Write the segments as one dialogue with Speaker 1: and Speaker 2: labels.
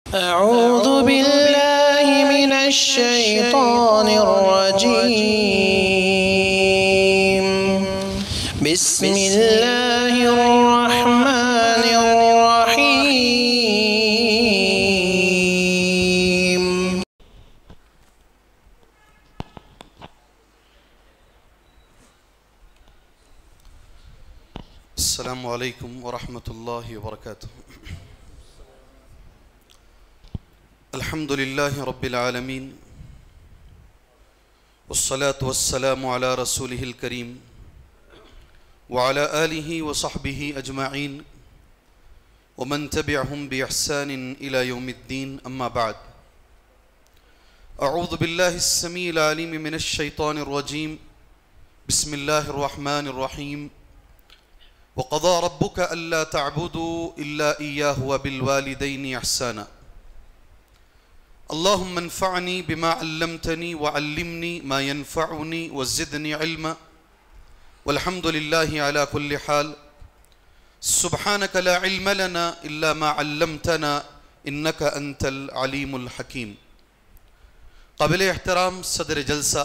Speaker 1: أعوذ بالله من الشيطان الرجيم بسم الله الرحمن الرحيم.
Speaker 2: السلام عليكم ورحمة الله وبركاته. الحمد لله رب العالمين والصلاة والسلام على رسوله الكريم وعلى آله وصحبه أجمعين ومن تبعهم بإحسان إلى يوم الدين. أما بعد، أعوذ بالله السميع العليم من الشيطان الرجيم. بسم الله الرحمن الرحيم. وقضى ربك ألا تعبدوا إلا إياه وبالوالدين إحسانا. اللهم انفعني بما علمتني وعلمني ما ينفعني وزدني علما والحمد لله على كل حال. سبحانك لا علم لنا إلا ما علمتنا إنك أنت العليم الحكيم. قابل احترام صدر جلسہ،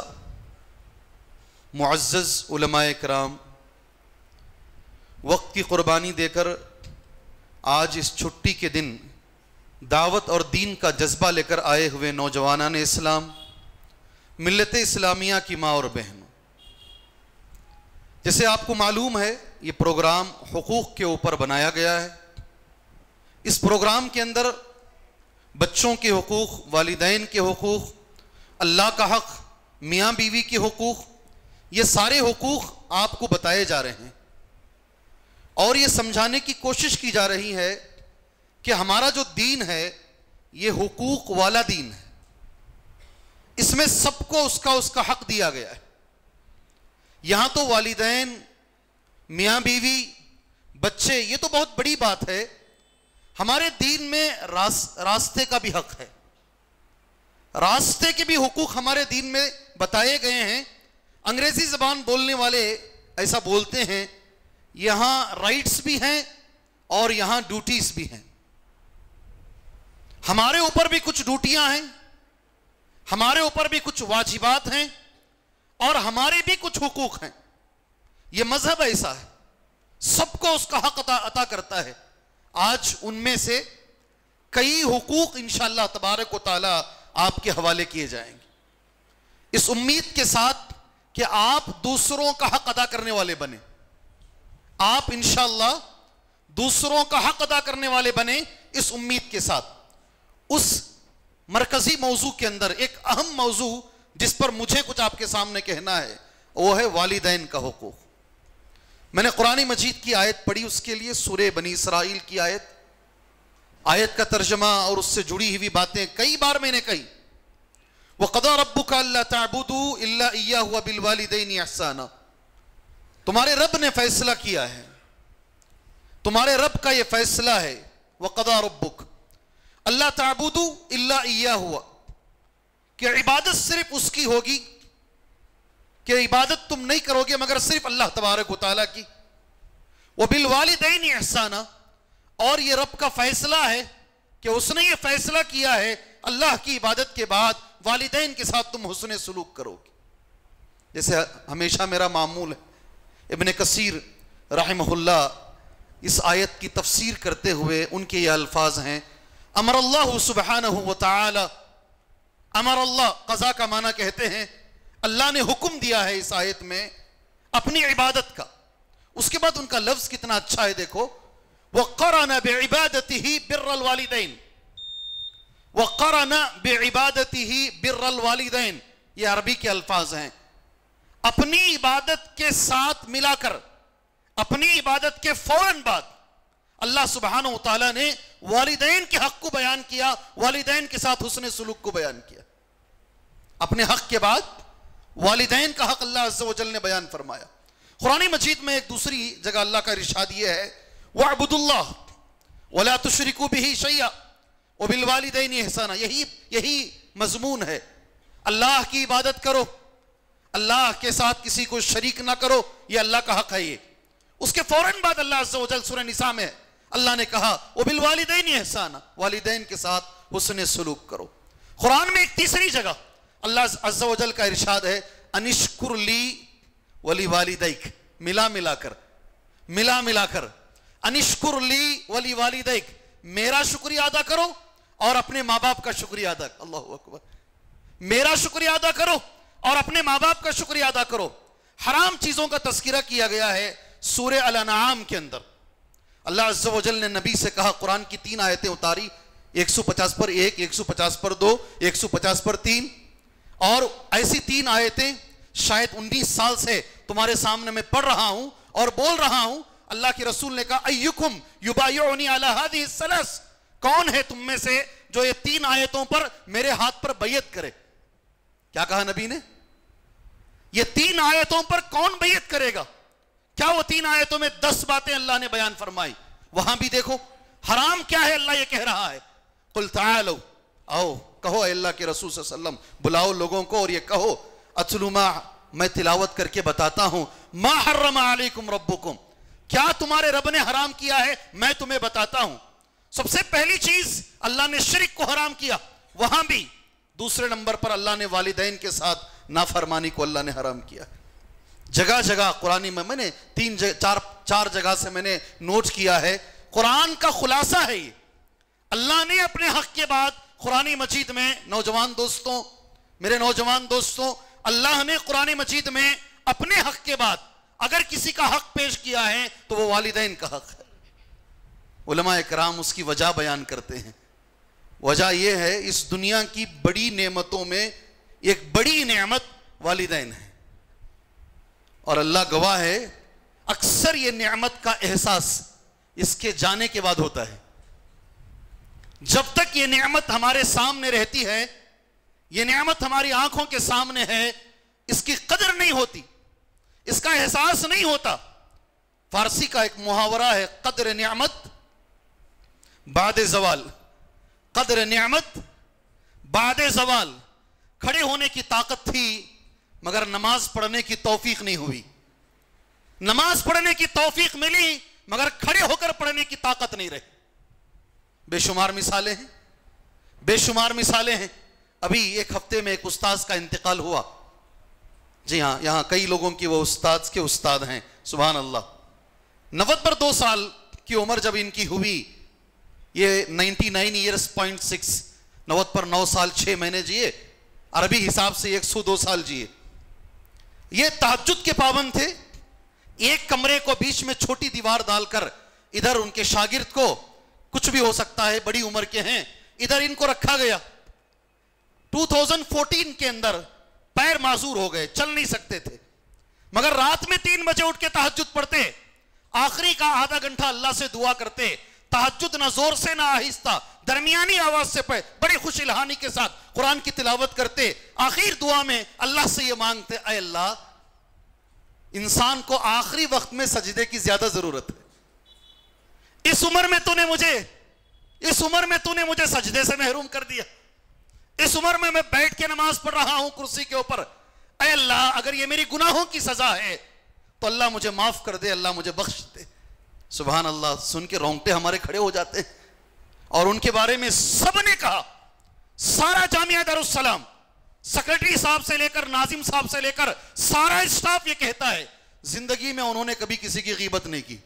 Speaker 2: معزز علماء کرام، وقت کی قربانی دے کر آج اس چھٹی کے دن دعوت اور دین کا جذبہ لے کر آئے ہوئے نوجوانان اسلام، ملت اسلامیہ کی ماں اور بہنوں، جیسے آپ کو معلوم ہے یہ پروگرام حقوق کے اوپر بنایا گیا ہے. اس پروگرام کے اندر بچوں کے حقوق، والدین کے حقوق، اللہ کا حق، میاں بیوی کے حقوق، یہ سارے حقوق آپ کو بتائے جا رہے ہیں اور یہ سمجھانے کی کوشش کی جا رہی ہے کہ ہمارا جو دین ہے یہ حقوق والا دین ہے. اس میں سب کو اس کا حق دیا گیا ہے. یہاں تو والدین، میاں بیوی، بچے، یہ تو بہت بڑی بات ہے. ہمارے دین میں راستے کا بھی حق ہے. راستے کے بھی حقوق ہمارے دین میں بتائے گئے ہیں. انگریزی زبان بولنے والے ایسا بولتے ہیں، یہاں رائٹس بھی ہیں اور یہاں ڈیوٹیز بھی ہیں. ہمارے اوپر بھی کچھ ڈیوٹیاں ہیں، ہمارے اوپر بھی کچھ واجبات ہیں اور ہمارے بھی کچھ حقوق ہیں. یہ مذہب ایسا ہے، سب کو اس کا حق عطا کرتا ہے. آج ان میں سے کئی حقوق انشاءاللہ تبارک و تعالی آپ کے حوالے کیے جائیں گے، اس امید کے ساتھ کہ آپ دوسروں کا حق ادا کرنے والے بنیں. آپ انشاءاللہ دوسروں کا حق ادا کرنے والے بنیں. اس امید کے ساتھ اس مرکزی موضوع کے اندر ایک اہم موضوع جس پر مجھے کچھ آپ کے سامنے کہنا ہے وہ ہے والدین کا حقوق. میں نے قرآن مجید کی آیت پڑھی، اس کے لیے سورہ بنی اسرائیل کی آیت کا ترجمہ اور اس سے جڑی ہوئی باتیں کئی بار میں نے کہی. وَقَضَىٰ رَبُّكَ أَلَّا تَعْبُدُوا إِلَّا إِيَّاهُ وَبِالْوَالِدَيْنِ إِحْسَانًا. تمہارے رب نے فیصلہ کیا ہے، تمہارے رب کا یہ فیصلہ ہے. وَقَضَىٰ رَبُّكَ أَلَّا تَعْبُدُوا إِلَّا إِيَّاهُ، کہ عبادت صرف اس کی ہوگی، کہ عبادت تم نہیں کرو گے مگر صرف اللہ تبارک و تعالیٰ کی. وَبِالْوَالِدَيْنِ إِحْسَانًا، اور یہ رب کا فیصلہ ہے کہ اس نے یہ فیصلہ کیا ہے اللہ کی عبادت کے بعد والدین کے ساتھ تم حسن سلوک کرو گے. جیسے ہمیشہ میرا معمول ہے، ابن کثیر رحمہ اللہ اس آیت کی تفسیر کرتے ہوئے ان کے یہ الفاظ ہیں: امر اللہ سبحانہ وتعالی، امر اللہ قضا کا معنی کہتے ہیں اللہ نے حکم دیا ہے اس آیت میں اپنی عبادت کا. اس کے بعد ان کا لفظ کتنا اچھا ہے، دیکھو، وَقَرَنَ بِعِبَادَتِهِ بِرَّ الْوَالِدَيْنِ. وَقَرَنَ بِعِبَادَتِهِ بِرَّ الْوَالِدَيْنِ، یہ عربی کے الفاظ ہیں. اپنی عبادت کے ساتھ ملا کر، اپنی عبادت کے فوراً بعد اللہ سبحانہ وتعالیٰ نے والدین کے حق کو بیان کیا، والدین کے ساتھ حسن سلوک کو بیان کیا. اپنے حق کے بعد والدین کا حق اللہ عز و جل نے بیان فرمایا. قرآن مجید میں ایک دوسری جگہ اللہ کا ارشاد یہ ہے: وَاعْبُدُوا اللَّهَ وَلَا تُشْرِكُوا بِهِ شَيْئًا وَبِالْوَالِدَيْنِ إِحْسَانًا. یہی مضمون ہے. اللہ کی عبادت کرو، اللہ کے ساتھ کسی کو شریک نہ کرو، یہ اللہ کا حق ہے. یہ اس کے فوراً بعد اللہ عز و جل سورہ نساء میں اللہ نے کہا وَبِالْوَالِدَيْنِ إِحْسَانًا، والدین کے ساتھ حسن سلوک کرو. قرآن میں ایک تیسری جگہ اللہ عز و جل کا ارشاد ہے انشکر لی ولی والدیک, ملا ملا کر انشکر لی ولی والدیک, میرا شکریہ ادا کرو اور اپنے ماں باپ کا شکریہ ادا کرو. اللہ اکبر. میرا شکریہ ادا کرو اور اپنے ماں باپ کا شکریہ ادا کرو. حرام چیزوں کا تذکرہ کیا گیا ہے سورہ الانعام کے اندر. اللہ عز و جل نے نبی سے کہا, قرآن کی 3 آیتیں اتاری, 150 پر 1, 150 پر 2, 150 پر 3, اور ایسی 3 آیتیں شاید 19 سال سے تمہارے سامنے میں پڑھ رہا ہوں اور بول رہا ہوں. اللہ کے رسول نے کہا ایکم یبایعنی علی ہذہ الثلاث, کون ہے تم میں سے جو یہ 3 آیتوں پر میرے ہاتھ پر بیعت کرے. کیا کہا نبی نے؟ یہ 3 آیتوں پر کون بیعت کرے گا؟ کیا وہ 3 آیتوں میں 10 باتیں اللہ نے بیان فرمائی؟ وہاں بھی دیکھو حرام کیا ہے اللہ یہ کہہ رہا ہے, قل تعالوا, آؤ کہو اے اللہ کے رسول صلی اللہ علیہ وسلم, بلاؤ لوگوں کو اور یہ کہو اتلو ما, میں تلاوت کر کے بتاتا ہوں, ما حرم علیکم ربکم, کیا تمہارے رب نے حرام کیا ہے میں تمہیں بتاتا ہوں. سب سے پہلی چیز اللہ نے شرک کو حرام کیا, وہاں بھی. دوسرے نمبر پر اللہ نے والدین کے ساتھ نافرمانی کو اللہ نے حرام کیا. جگہ جگہ قرآن میں نے 4 جگہ سے میں نے نوٹ کیا ہے, قرآن کا خلاصہ ہے یہ. اللہ نے اپنے حق کے بعد قرآن مجید میں, نوجوان دوستوں, میرے نوجوان دوستوں, اللہ نے قرآن مجید میں اپنے حق کے بعد اگر کسی کا حق پیش کیا ہے تو وہ والدین کا حق ہے. علماء کرام اس کی وجہ بیان کرتے ہیں. وجہ یہ ہے اس دنیا کی بڑی نعمتوں میں ایک بڑی نعمت والدین ہے, اور اللہ گواہ ہے اکثر یہ نعمت کا احساس اس کے جانے کے بعد ہوتا ہے. جب تک یہ نعمت ہمارے سامنے رہتی ہے, یہ نعمت ہماری آنکھوں کے سامنے ہے, اس کی قدر نہیں ہوتی, اس کا احساس نہیں ہوتا. فارسی کا ایک محاورہ ہے, قدر نعمت بعد زوال, قدر نعمت بعد زوال. کھڑے ہونے کی طاقت تھی مگر نماز پڑھنے کی توفیق نہیں ہوئی, نماز پڑھنے کی توفیق ملی مگر کھڑے ہو کر پڑھنے کی طاقت نہیں رہی. بے شمار مثالیں ہیں, بے شمار مثالیں ہیں. ابھی ایک ہفتے میں ایک استاذ کا انتقال ہوا. جی ہاں, یہاں کئی لوگوں کی وہ استاذ کے استاد ہیں, سبحان اللہ. 90 پر 2 سال کی عمر جب ان کی ہوئی, یہ 99 ایئرز 0.6, 90 پر 9 سال 6 مہینے جیے, عربی حساب سے 102 سال جیے. یہ تہجد کے پابند تھے. ایک کمرے کو بیچ میں چھوٹی دیوار ڈال کر ادھر ان کے شاگرد کو, کچھ بھی ہو سکتا ہے, بڑی عمر کے ہیں, ادھر ان کو رکھا گیا. 2014 کے اندر پیر معذور ہو گئے, چل نہیں سکتے تھے, مگر رات میں 3 بجے اٹھ کے تہجد پڑھتے, آخری کا آدھا گھنٹہ اللہ سے دعا کرتے. تہجد نہ زور سے نہ آہستہ, درمیانی آواز سے پڑھے, بڑی خوش الہانی کے ساتھ قرآن کی تلاوت کرتے. آخر دعا میں اللہ سے یہ مانگتے, اے اللہ انسان کو آخری وقت میں سجدے کی زیادہ ضرورت ہے. اس عمر میں تو نے مجھے سجدے سے محروم کر دیا. اس عمر میں بیٹھ کے نماز پڑھ رہا ہوں کرسی کے اوپر. اے اللہ اگر یہ میری گناہوں کی سزا ہے تو اللہ مجھے معاف کر دے, اللہ مجھے بخش دے. سبحان اللہ, سن کے رونگٹے ہمارے کھڑے ہو جاتے ہیں. اور ان کے بارے میں سب نے کہا, سارا جامعہ دارالسلام, سیکرٹری صاحب سے لے کر ناظم صاحب سے لے کر سارا اسٹاف یہ کہتا ہے زندگی میں انہوں نے کبھی کسی کی غیبت نہیں کی,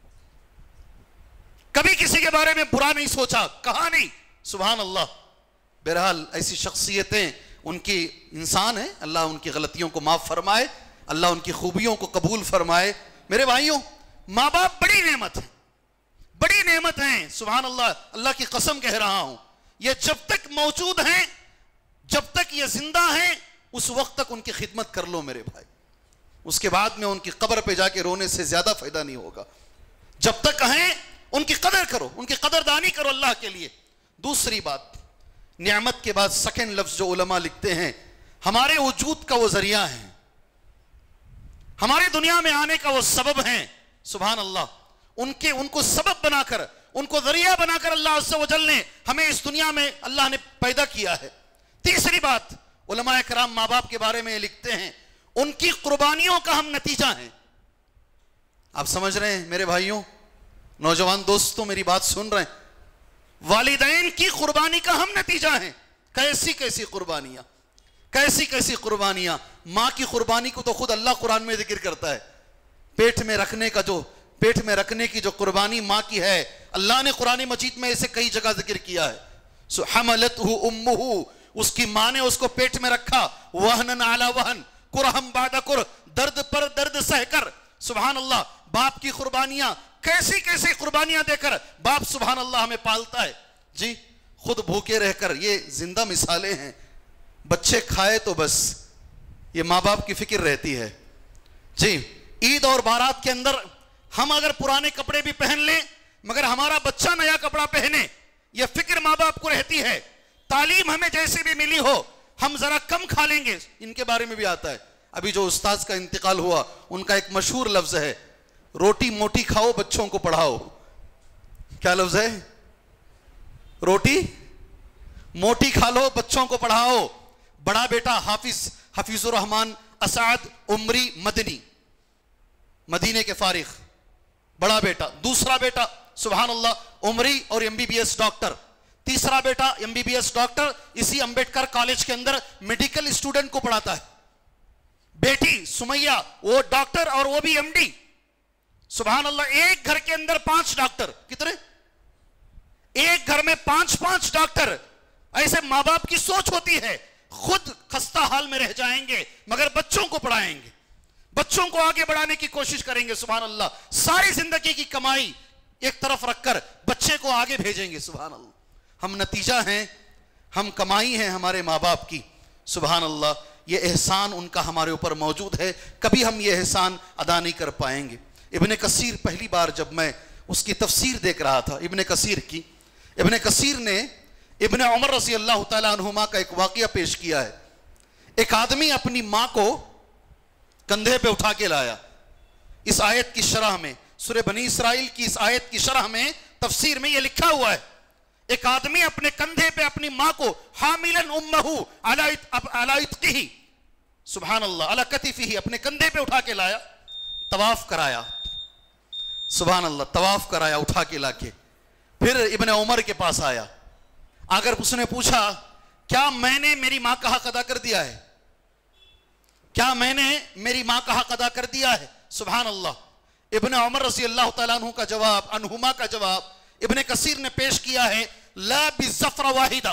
Speaker 2: کبھی کسی کے بارے میں برا نہیں سوچا, کہا نہیں. سبحان اللہ. بہرحال ایسی شخصیتیں ان کی انسان ہیں, اللہ ان کی غلطیوں کو معاف فرمائے, اللہ ان کی خوبیوں کو قبول فرمائے. میرے بھائیوں, ماں باپ بڑی نعمت ہیں, بڑی نعمت ہیں. سبحان اللہ, اللہ کی قسم کہہ رہا ہوں, یہ جب تک موجود ہیں, جب تک یہ زندہ ہیں, اس وقت تک ان کی خدمت کر لو میرے بھائی. اس کے بعد میں ان کی قبر پہ جا کے رونے سے زیادہ فائدہ نہیں ہوگا. جب تک ہیں ان کی قدر کرو, ان کی قدردانی کرو اللہ کے لیے. دوسری بات, نعمت کے بعد سیکنڈ لفظ جو علماء لکھتے ہیں, ہمارے وجود کا وہ ذریعہ ہیں, ہمارے دنیا میں آنے کا وہ سبب ہیں. سبحان اللہ. ان کو سبب بنا کر, ان کو ذریعہ بنا کر اللہ عز و جل نے ہمیں اس دنیا میں اللہ نے پیدا کیا ہے. تیسری بات, علماء کرام ماں باپ کے بارے میں لکھتے ہیں, ان کی قربانیوں کا ہم نتیجہ ہیں. آپ سمجھ رہے ہیں میرے بھائیوں, نوجوان دوستوں میری بات سن رہے ہیں, والدین کی قربانی کا ہم نتیجہ ہیں. کیسی کیسی قربانیاں، کیسی کیسی قربانیاں. ماں کی قربانی کو تو خود اللہ قرآن میں ذکر کرتا ہے. پیٹ میں رکھنے کی جو قربانی ماں کی ہے، اللہ نے قرآن مجید میں اسے کئی جگہ ذکر کیا ہے. حملتہ امہ، اس کی ماں نے اس کو پیٹ میں رکھا، وہنن علی وہن، کرہم بعد کرہ، درد پر درد سہ کر. سبحان اللہ. باپ کی قربانیاں، کیسی کیسی قربانیاں دے کر باپ سبحان اللہ ہمیں پالتا ہے. جی خود بھوکے رہ کر، یہ زندہ مثالیں ہیں. بچے کھائے تو بس یہ ماں باپ کی فکر رہتی ہے. جی عید اور بارات کے اندر ہم اگر پرانے کپڑے بھی پہن لیں مگر ہمارا بچہ نیا کپڑا پہنے، یہ فکر ماں باپ کو رہتی ہے. تعلیم ہمیں جیسے بھی ملی ہو ہم ذرا کم کھا لیں گے. ان کے بارے میں بھی آتا ہے. ابھی جو استاذ کا انتقال ہوا ان کا ایک مشہور لفظ ہے، روٹی موٹی کھاؤ بچوں کو پڑھاؤ. کیا لفظ ہے؟ روٹی موٹی کھا لو بچوں کو پڑھاؤ. بڑا بیٹا حفیظ الرحمان اسعد عمری مدنی، مدینے کے فارغ بڑا بیٹا. دوسرا بیٹا سبحان اللہ عمری اور MBBS ڈاکٹر. تیسرا بیٹا MBBS ڈاکٹر اسی امبیڈکر کالج کے اندر میڈیکل اسٹوڈنٹ کو پڑھاتا ہے. بیٹی سمیہ وہ ڈاکٹر اور وہ بھی MD. سبحان اللہ. ایک گھر کے اندر 5 ڈاکٹر. کتنے؟ ایک گھر میں 5 ڈاکٹر. ایسے ماں باپ کی سوچ ہوتی ہے خود خستہ حال میں رہ جائیں گے مگر بچوں کو پڑھائیں گے، بچوں کو آگے بڑھانے کی کوشش کریں گے. سبحان اللہ. ساری زندگی کی کمائی ایک طرف رکھ کر بچے کو آگے بھیجیں گے. سبحان اللہ. ہم نتیجہ ہیں، ہم کمائی ہیں ہمارے ماں باپ کی. سبحان اللہ. یہ احسان ان کا ہمارے اوپر موجود ہے، کبھی ہم یہ احسان ادا نہیں کر پائیں گے. ابن کثیر پہلی بار جب میں اس کی تفسیر دیکھ رہا تھا ابن کثیر نے ابن عمر رضی اللہ تعالیٰ عنہما کا ایک واقعہ پیش کیا ہے. ایک آدمی اپنی ماں کو کندھے پہ اٹھا کے لایا. اس آیت کی شرح میں، سورہ بنی اسرائیل کی اس آیت کی شرح میں تفسیر میں یہ لکھا ہوا ہے، ایک آدمی اپنے کندھے پہ اپنی ماں کو حاملاً امہ علی عتقہ، سبحان اللہ، علی کتفہ، اپنے کندھے پہ اٹھا کے لایا. طواف کرایا. سبحان اللہ. طواف کرایا اٹھا کے لا کے. پھر ابن عمر کے پاس آیا. اگر اس نے پوچھا کیا میں نے میری ماں کا حق ادا کر دیا ہے؟ کیا میں نے میری ماں کا حق ادا کر دیا ہے؟ سبحان اللہ. ابن عمر رضی اللہ تعالیٰ عنہما کا جواب ابن کثیر نے پیش کیا ہے، لا بظفر واحدہ،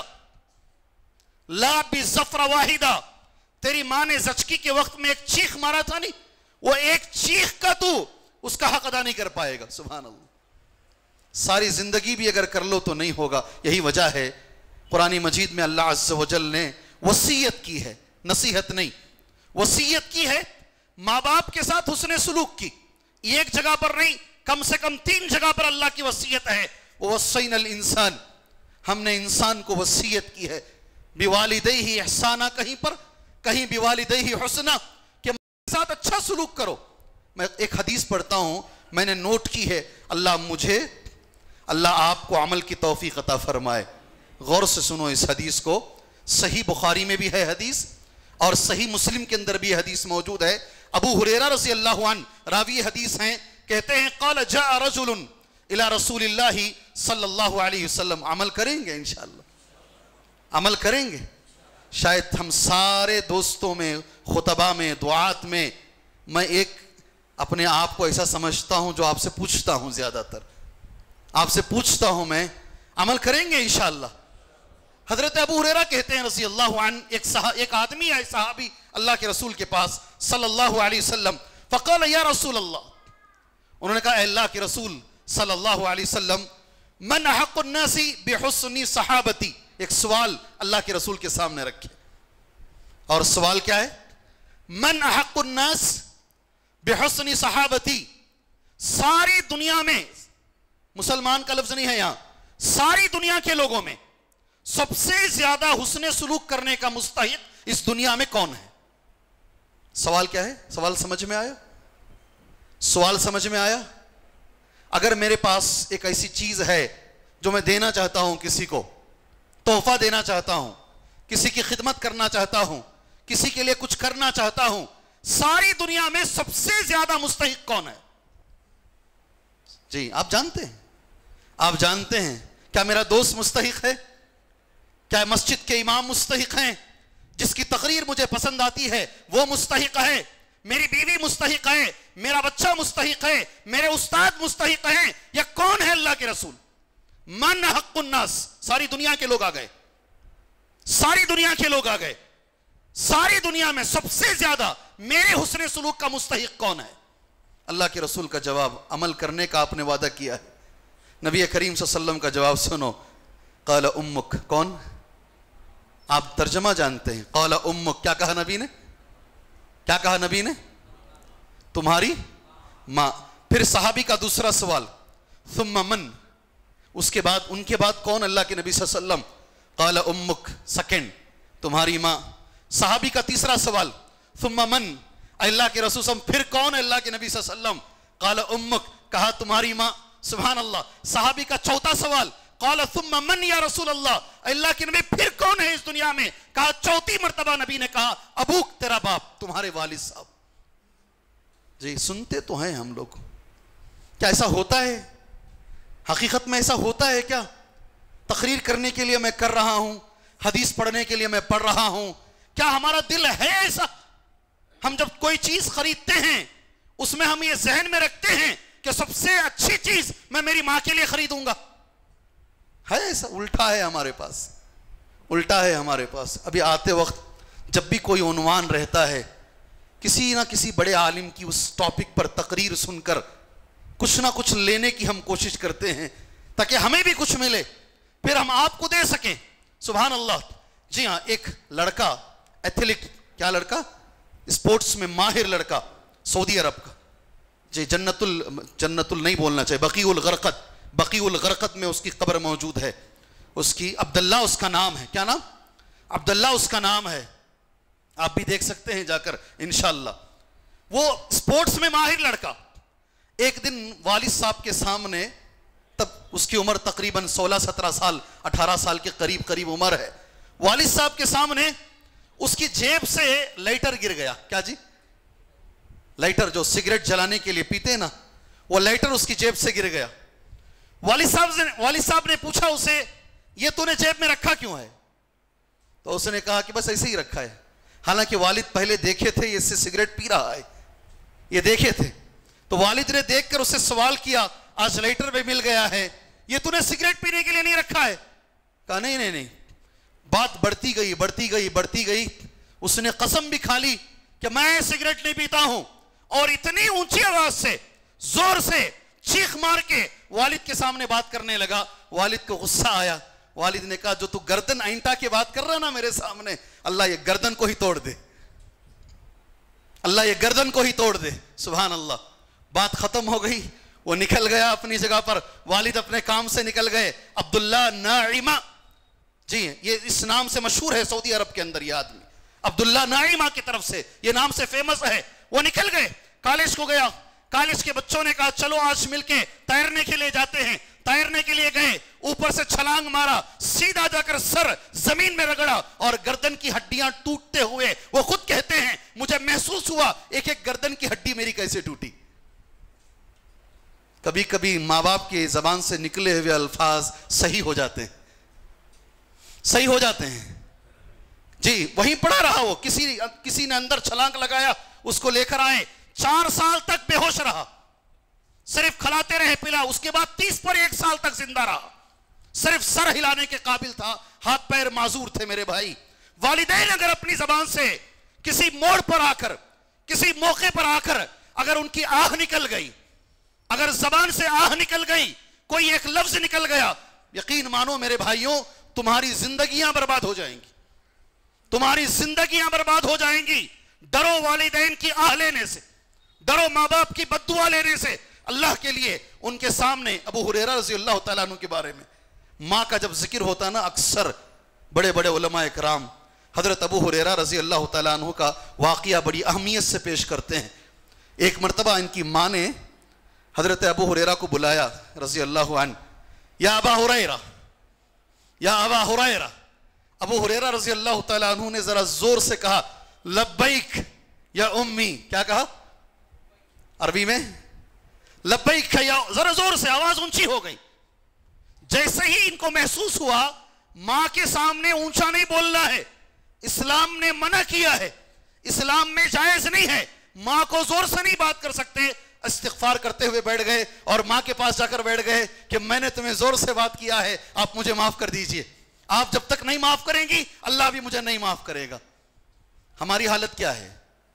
Speaker 2: لا بظفر واحدہ. تیری ماں نے زچگی کے وقت میں ایک چیخ مارا تھا نہیں، وہ ایک چیخ کا تو اس کا حق ادا نہیں کر پائے گا. سبحان اللہ. ساری زندگی بھی اگر کر لو تو نہیں ہوگا. یہی وجہ ہے قرآن مجید میں اللہ عز و جل نے وصیت کی ہے، نصیحت نہیں، وصیت کی ہے. ماں باپ کے ساتھ حسن سلوک کی. ایک جگہ پر نہیں، کم سے کم 3 جگہ پر اللہ کی وصیت ہے. وَوَصَّيْنَا الْإِنسَانَ، ہم نے انسان کو وصیت کی ہے. بِوَالِدَيْهِ احسانا، کہیں پر کہیں بِوَالِدَيْهِ حُسْنًا، کہ ماں کے ساتھ اچھا سلوک کرو. میں ایک حدیث پڑھتا ہوں، میں نے نوٹ کی ہے. اللہ آپ کو عمل کی توفیق عطا فرمائے. غور سے سنو اس حدیث کو. صحیح بخاری میں بھی ہے حدیث اور صحیح مسلم کے اندر بھی حدیث موجود ہے. ابو ہریرہ رضی اللہ عنہ راوی حدیث ہیں، کہتے ہیں قال جاء رجل الى رسول اللہ صلی اللہ علیہ وسلم. عمل کریں گے انشاءاللہ، عمل کریں گے. شاید ہم سارے دوستوں میں، خطبہ میں، دعات میں ایک اپنے آپ کو ایسا سمجھتا ہوں جو آپ سے پوچھتا ہوں، زیادہ تر آپ سے پوچھتا ہوں میں، عمل کریں گے انشاءاللہ. حضرت ابو ہریرہ کہتے ہیں رضی اللہ عنہ، ایک آدمی آئے صحابی اللہ کے رسول کے پاس صلی اللہ علیہ وسلم. فقال یا رسول اللہ، انہوں نے کہا اے اللہ کے رسول صلی اللہ علیہ وسلم، من احق الناس بحسن صحابتی. ایک سوال اللہ کے رسول کے سامنے رکھے، اور سوال کیا ہے؟ من احق الناس بحسن صحابتی. ساری دنیا میں، مسلمان کا لفظ نہیں ہے یہاں، ساری دنیا کے لوگوں میں سب سے زیادہ حسن سلوک کرنے کا مستحق اس دنیا میں کون ہے؟ سوال کیا ہے؟ سوال سمجھ میں آیا؟ سوال سمجھ میں آیا؟ اگر میرے پاس ایک ایسی چیز ہے جو میں دینا چاہتا ہوں، کسی کو تحفہ دینا چاہتا ہوں، کسی کی خدمت کرنا چاہتا ہوں، کسی کے لیے کچھ کرنا چاہتا ہوں، ساری دنیا میں سب سے زیادہ مستحق کون ہے؟ جی آپ جانتے ہیں کیا میرا دوست مستحق ہے؟ کیا مسجد کے امام مستحق ہیں؟ جس کی تقریر مجھے پسند آتی ہے وہ مستحق ہے؟ میری بیوی مستحق ہے؟ میرا بچہ مستحق ہے؟ میرے استاد مستحق ہیں؟ یا کون ہے اللہ کے رسول؟ من حق الناس، ساری دنیا کے لوگ آ گئے، ساری دنیا کے لوگ آ گئے، ساری دنیا میں سب سے زیادہ میرے حسن سلوک کا مستحق کون ہے؟ اللہ کے رسول کا جواب، عمل کرنے کا آپ نے وعدہ کیا ہے۔ نبی کریم صلی اللہ علیہ وسلم کا جواب سنو، قال امک، کون؟ آپ ترجمہ جانتے ہیں، قال امک، کیا کہا نبی نے؟ کیا کہا نبی نے؟ تمہاری ماں۔ پھر صحابی کا دوسرا سوال، ثم من، اس کے بعد ان کے بعد کون اللہ کے نبی صلی اللہ علیہ وسلم؟ قال امک، سیکنڈ، تمہاری ماں۔ صحابی کا تیسرا سوال، ثم من، اللہ کے رسول صلی اللہ علیہ وسلم پھر کون ہے اللہ کے نبی صلی اللہ علیہ وسلم؟ قال امک، کہا تمہاری ماں۔ سبحان اللہ۔ صحابی کا چوتھا سوال، قال ثم من یا رسول اللہ، اللہ کے نبی پھر کون ہے اس دنیا میں؟ کہا چوتھی مرتبہ نبی نے کہا ابوک، تیرا باپ، تمہارے والد صاحب۔ جی سنتے تو ہیں ہم لوگ، کیا ایسا ہوتا ہے؟ حقیقت میں ایسا ہوتا ہے کیا؟ تقریر کرنے کے لیے میں کر رہا ہوں، حدیث پڑھنے کے لیے میں پڑھ رہا ہوں، کیا ہمارا دل ہے ایسا؟ ہم جب کوئی چیز خریدتے ہیں اس میں ہم یہ ذہن میں رکھتے ہیں کہ سب سے اچھی چیز میں میری ماں کے لیے خریدوں گا؟ ہے ایسا؟ الٹا ہے ہمارے پاس، الٹا ہے ہمارے پاس۔ ابھی آتے وقت جب بھی کوئی عنوان رہتا ہے، کسی نہ کسی بڑے عالم کی اس ٹاپک پر تقریر سن کر کچھ نہ کچھ لینے کی ہم کوشش کرتے ہیں تاکہ ہمیں بھی کچھ ملے، پھر ہم آپ کو دے سکیں۔ سبحان اللہ۔ جی ہاں، ایک لڑکا ایتھلیٹ، کیا لڑکا؟ اسپورٹس میں ماہر لڑکا، سعودی عرب کا، جی جنت نہیں بولنا چاہیے، بقیع الغرقد میں اس کی قبر موجود ہے، اس کی عبداللہ اس کا نام ہے۔ کیا نام؟ عبداللہ اس کا نام ہے، آپ بھی دیکھ سکتے ہیں جا کر انشاءاللہ۔ وہ اسپورٹس میں ماہر لڑکا، ایک دن والد صاحب کے سامنے، تب اس کی عمر تقریباً 16-17 سال 18 سال کے قریب عمر ہے، والد صاحب کے سامنے اس کی جیب سے لائٹر گر گیا۔ کیا جی؟ لائٹر جو سگریٹ جلانے کے لیے پیتے ہیں نا، وہ لائٹر اس کی جیب سے گر گیا۔ والد صاحب نے پوچھا اسے، یہ تو نے جیب میں رکھا کیوں ہے؟ تو اس نے کہا کہ بس ایسے ہی رکھا ہے۔ حالانکہ والد پہلے دیکھے تھے یہ سے سگریٹ پی رہا ہے، یہ دیکھے تھے، تو والد نے دیکھ کر اس سے سوال کیا، آج لائٹر بھی مل گیا ہے، یہ تو نے سگریٹ پینے کے لیے نہیں رکھا ہے؟ کہا نہیں۔ بات بڑھتی گئی، اس نے قسم بھی کھا لی کہ میں سگریٹ نہیں پیتا ہوں، اور اتنی اونچی آواز سے زور سے چیخ مار کے والد کے سامنے بات کرنے لگا۔ والد کو غصہ آیا، والد نے کہا جو تو گردن اینٹا کے بات کر رہا نا میرے سامنے، اللہ یہ گردن کو ہی توڑ دے، اللہ یہ گردن کو ہی توڑ دے۔ سبحان اللہ۔ بات ختم ہو گئی، وہ نکل گیا اپنی جگہ پر، والد اپنے کام سے نکل گئے۔ عبداللہ ناعمہ، جی یہ اس نام سے مشہور ہے سعودی عرب کے اندر، یہ آدمی عبداللہ ناعمہ کی طرف سے یہ نام سے فیمس ہے۔ وہ نکل گئے، کالج کو گیا، کالج کے بچوں نے کہا چلو آج مل کے تیرنے کے لیے جاتے ہیں، تیرنے کے لیے گئے، اوپر سے چھلانگ مارا، سیدھا جا کر سر زمین میں رگڑا اور گردن کی ہڈیاں ٹوٹتے ہوئے وہ خود کہتے ہیں مجھے محسوس ہوا ایک ایک گردن کی ہڈی میری کیسے ٹوٹی۔ کبھی کبھی ماں باپ کی زبان سے نکلے ہوئے الفاظ صحیح ہو جاتے ہیں، جی وہیں پڑا رہا وہ، کسی نے اندر چھلانگ لگایا، اس کو لے کر آئے، 4 سال تک بے ہوش رہا، صرف کھلاتے رہے پلا، اس کے بعد 30 پر 1 سال تک زندہ رہا، صرف سر ہلانے کے قابل تھا، ہاتھ پیر معذور تھے میرے بھائی۔ والدین اگر اپنی زبان سے کسی موڑ پر آ کر، کسی موقع پر آ کر اگر ان کی آہ نکل گئی، اگر زبان سے آہ نکل گئی، کوئی ایک لفظ نکل گیا، یقین مانو میرے بھائیوں تمہاری زندگیاں برباد ہو جائیں گی، تمہاری زندگیاں برباد ہو جائیں گی۔ ڈرو والدین کی آہ لینے سے، ڈرو ماں باپ کی بد دعا لینے سے۔ اللہ کے لیے ان کے سامنے ابو ہریرہ رضی اللہ تعالیٰ عنہ کے بارے میں ماں کا جب ذکر ہوتا نا، اکثر بڑے بڑے علماء کرام حضرت ابو ہریرہ رضی اللہ تعالیٰ عنہ کا واقعہ بڑی اہمیت سے پیش کرتے ہیں۔ ایک مرتبہ ان کی ماں نے حضرت ابو ہریرہ کو بلایا رضی اللہ عنہ، یا ابا ہریرہ، یا ابا ہریرہ۔ ابو ہریرہ رضی اللہ تعالیٰ عنہ نے ذرا زور سے کہا لبیک یا امی۔ کیا کہا عربی میں؟ لبیک یا، ذرا زور سے، آواز اونچی ہو گئی۔ जैसे ही इनको महसूस हुआ मां के सामने ऊंचा नहीं बोलना है, इस्लाम ने मना किया है, इस्लाम में जायज नहीं है, मां को जोर से नहीं बात कर सकते, इस्तिग़फ़ार करते हुए बैठ गए और मां के पास जाकर बैठ गए कि मैंने तुम्हें जोर से बात किया है, आप मुझे माफ कर दीजिए। आप जब तक नहीं माफ करेंगी अल्लाह भी मुझे नहीं माफ करेगा। हमारी हालत क्या है?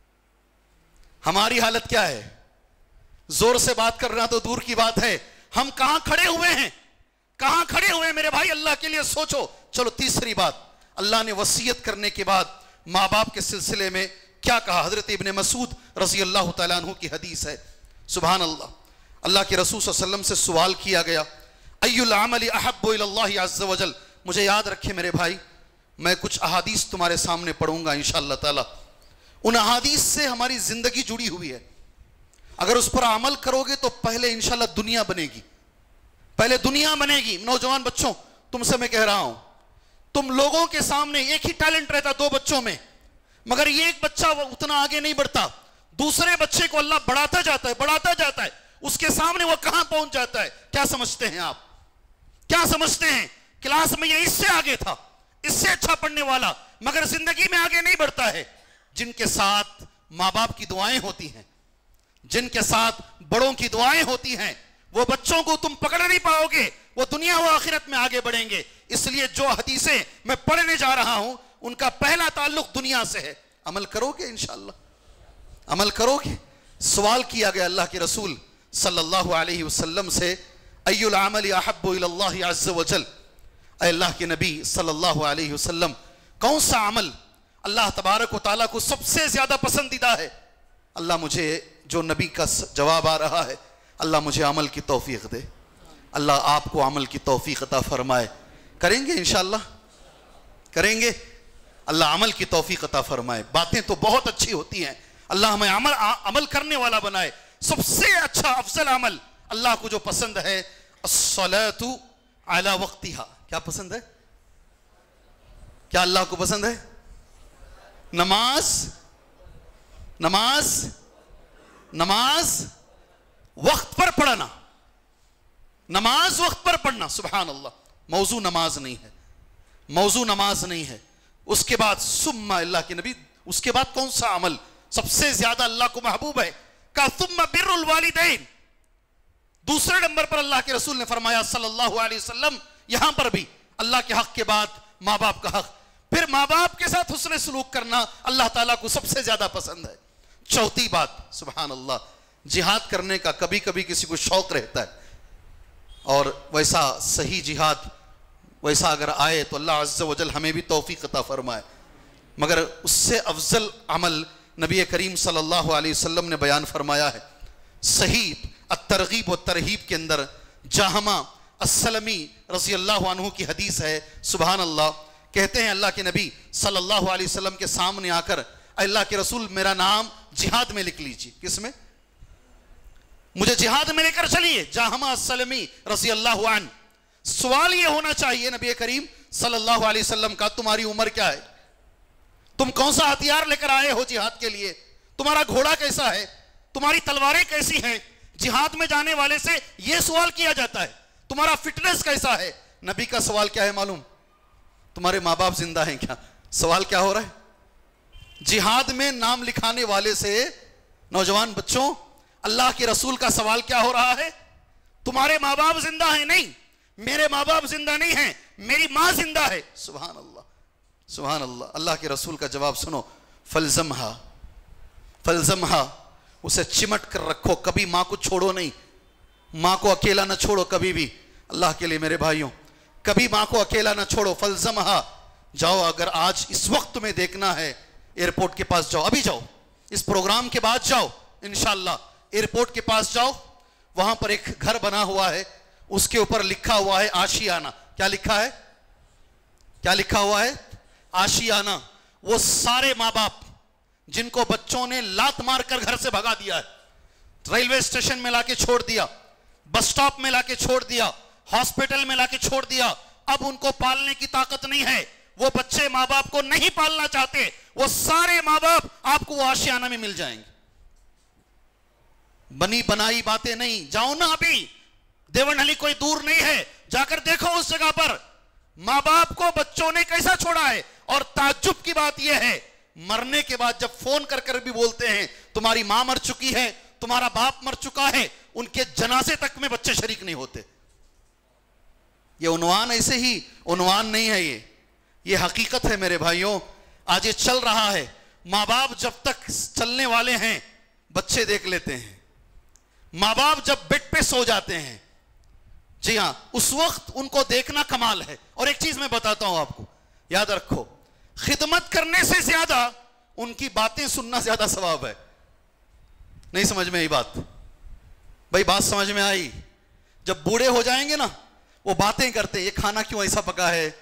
Speaker 2: हमारी हालत क्या है? जोर से बात करना तो दूर की बात है, हम कहां खड़े हुए हैं, कहां खड़े हुए हैं मेरे भाई, अल्लाह के लिए सोचो। चलो तीसरी बात, अल्लाह ने वसीयत करने के बाद माँ बाप के सिलसिले में क्या कहा। हजरत इब्ने मसूद रजी अल्लाह तआला अन्हु की हदीस है, सुभान अल्लाह, अल्लाह के रसूल सल्लल्लाहु अलैहि वसल्लम से सवाल किया गया, अय्युल अमली अहब्बु इलल्लाहि अज़्ज़ व जल। मुझे याद रखे मेरे भाई, मैं कुछ अहादीस तुम्हारे सामने पढ़ूंगा इंशाअल्लाह ताला, उन अहादीस से हमारी जिंदगी जुड़ी हुई है। अगर उस पर अमल करोगे तो पहले इंशाअल्लाह दुनिया बनेगी, पहले दुनिया बनेगी। नौजवान बच्चों, तुमसे मैं कह रहा हूं, तुम लोगों के सामने एक ही टैलेंट रहता दो बच्चों में, मगर ये एक बच्चा उतना आगे नहीं बढ़ता, दूसरे बच्चे को अल्लाह बढ़ाता जाता है, बढ़ाता जाता है, उसके सामने वो कहां पहुंच जाता है। क्या समझते हैं आप? क्या समझते हैं? क्लास में ये इससे आगे था, इससे अच्छा पढ़ने वाला, मगर जिंदगी में आगे नहीं बढ़ता है। जिनके साथ माँ बाप की दुआएं होती हैं, जिनके साथ बड़ों की दुआएं होती हैं, वो बच्चों को तुम पकड़ नहीं पाओगे, वो दुनिया व आखिरत में आगे बढ़ेंगे। इसलिए जो हदीसें मैं पढ़ने जा रहा हूं उनका पहला ताल्लुक दुनिया से है। अमल करोगे इंशाअल्लाह, अमल करोगे। सवाल किया गया अल्लाह के रसूल सल्लल्लाहु अलैहि वसल्लम से, अय्युल अमली अहब्बु इलल्लाहि अज़्ज़ व जल, अल्लाह के नबी सल्लल्लाहु अलैहि वसल्लम, कौन सा अमल अल्लाह तबारक व तआला को सबसे ज्यादा पसंदीदा है? अल्लाह मुझे, जो नबी का जवाब आ रहा है, अल्लाह मुझे अमल की तौफीक दे, अल्लाह आपको अमल की तौफीक अता फरमाए। करेंगे इंशाअल्लाह, करेंगे, अल्लाह अमल की तौफीक अता फरमाए। बातें तो बहुत अच्छी होती हैं, अल्लाह हमें अमल करने वाला बनाए। सबसे अच्छा अफजल अमल अल्लाह को जो पसंद है, अस्सलातु अला वक्तिहा। क्या पसंद है? क्या अल्लाह को पसंद है? नमाज, नमाज, नमाज वक्त पर पढ़ना, नमाज वक्त पर पढ़ना। सुभान अल्लाह, मौजू नमाज नहीं है, मौजू नमाज नहीं है। उसके बाद सुम्मा, अल्लाह के नबी, उसके बाद कौन सा अमल सबसे ज्यादा अल्लाह को महबूब है? का सुम्मा बिर्रुल वालिदैन। दूसरे नंबर पर अल्लाह के रसूल ने फरमाया सल्लल्लाहु अलैहि वसल्लम, यहां पर भी अल्लाह के हक के बाद माँ बाप का हक, फिर माँ बाप के साथ हुस्न सलूक करना अल्लाह ताला को सबसे ज्यादा पसंद है। चौथी बात, सुभान अल्लाह, जिहाद करने का कभी कभी किसी को शौक रहता है, और वैसा सही जिहाद वैसा अगर आए तो अल्लाह अज़्ज़ व जल हमें भी तौफीक अता फरमाए। मगर उससे अफजल अमल नबी करीम सल्लल्लाहु अलैहि वसल्लम ने बयान फरमाया है, सही अत-तरगीब व तरहीब के अंदर जाहमा अस्सलमी रज़ी अल्लाहु अन्हु की हदीस है। सुभान अल्लाह, कहते हैं अल्लाह के नबी सल्लल्लाहु अलैहि वसल्लम के सामने आकर, अल्लाह के रसूल मेरा नाम जिहाद में लिख लीजिए। किस में? मुझे जिहाद में लेकर चलिए। जाहमा अस्सलमी रज़ी अल्लाहु अन्हु। सवाल ये होना चाहिए नबी करीम सल्लल्लाहु अलैहि वसल्लम का, तुम्हारी उम्र क्या है? तुम कौन सा हथियार लेकर आए हो जिहाद के लिए? तुम्हारा घोड़ा कैसा है? तुम्हारी तलवारें कैसी हैं? जिहाद में जाने वाले से यह सवाल किया जाता है, तुम्हारा फिटनेस कैसा है? नबी का सवाल क्या है मालूम? तुम्हारे माँ बाप जिंदा हैं क्या? सवाल क्या हो रहा है? जिहाद में नाम लिखाने वाले से, नौजवान बच्चों, अल्लाह के रसूल का सवाल क्या हो रहा है? तुम्हारे माँ बाप जिंदा हैं? नहीं, मेरे माँ बाप जिंदा नहीं हैं, मेरी माँ जिंदा है। सुभान अल्लाह, सुभान अल्लाह। अल्लाह के रसूल का जवाब सुनो, फलजमहा, फलजमहा, उसे चिमट कर रखो, कभी माँ को छोड़ो नहीं, माँ को अकेला ना छोड़ो कभी भी। अल्लाह के लिए मेरे भाइयों, कभी माँ को अकेला ना छोड़ो। फलजमहा, जाओ, अगर आज इस वक्त में देखना है एयरपोर्ट के पास जाओ, अभी जाओ, इस प्रोग्राम के बाद जाओ इंशाअल्लाह, एयरपोर्ट के पास जाओ, वहां पर एक घर बना हुआ है, उसके ऊपर लिखा हुआ है आशियाना। क्या लिखा है? क्या लिखा हुआ है? आशियाना। वो सारे माँ बाप जिनको बच्चों ने लात मार कर घर से भगा दिया है, रेलवे स्टेशन में लाके छोड़ दिया, बस स्टॉप में लाके छोड़ दिया, हॉस्पिटल में लाके छोड़ दिया, अब उनको पालने की ताकत नहीं है, वो बच्चे माँ बाप को नहीं पालना चाहते, वो सारे माँ बाप आपको वो आशियाना में मिल जाएंगे। बनी बनाई बातें नहीं, जाओ ना, अभी देवनहली कोई दूर नहीं है, جا کر دیکھو اس جگہ پر ماں باپ کو بچوں نے کیسا چھوڑا ہے. اور تعجب کی بات یہ ہے مرنے کے بعد جب فون کر کر بھی بولتے ہیں تمہاری ماں مر چکی ہے, تمہارا باپ مر چکا ہے, ان کے جنازے تک میں بچے شریک نہیں ہوتے. یہ عنوان ایسے ہی عنوان نہیں ہے, یہ حقیقت ہے میرے بھائیوں. آج یہ چل رہا ہے. ماں باپ جب تک چلنے والے ہیں بچے دیکھ لیتے ہیں. ماں باپ جب بیڈ پہ سو جاتے ہیں, جی ہاں, اس وقت ان کو دیکھنا کمال ہے. اور ایک چیز میں بتاتا ہوں آپ کو, یاد رکھو, خدمت کرنے سے زیادہ ان کی باتیں سننا زیادہ ثواب ہے. نہیں سمجھ میں آئی بات؟ بھائی بات سمجھ میں آئی؟ جب بوڑھے ہو جائیں گے نا, وہ باتیں کرتے ہیں, یہ کھانا کیوں ایسا پکا ہے